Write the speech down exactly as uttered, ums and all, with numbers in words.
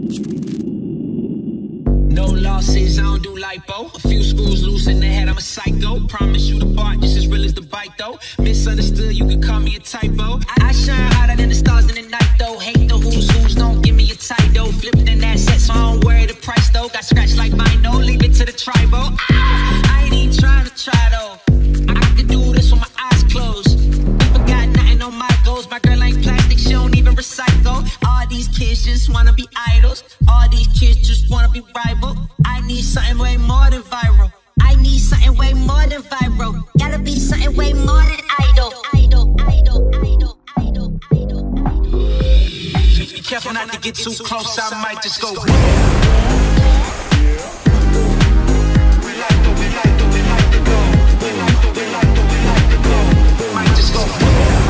No losses, I don't do lipo. A few screws loose in the head, I'm a psycho. Promise you the bar just as real as the bite though. Misunderstood, you could call me a typo. I, I shine hotter than the stars in the night though. Hate the who's who's, don't give me a title. Flipped in that set, so I don't worry the price though. Got scratched like mine, no, leave it to the tribal. Ah, I ain't even trying to try though. I, I could do this with my eyes closed. Never got nothing on my goals. My girl ain't plastic, she don't even recycle. All these kids just wanna be idols. All these kids just wanna be rival. I need something way more than viral. I need something way more than viral. Gotta be something way more than idol. Idol, idol, idol, idol, idol, idol. Be careful not to get too close, I might just go. Might just go.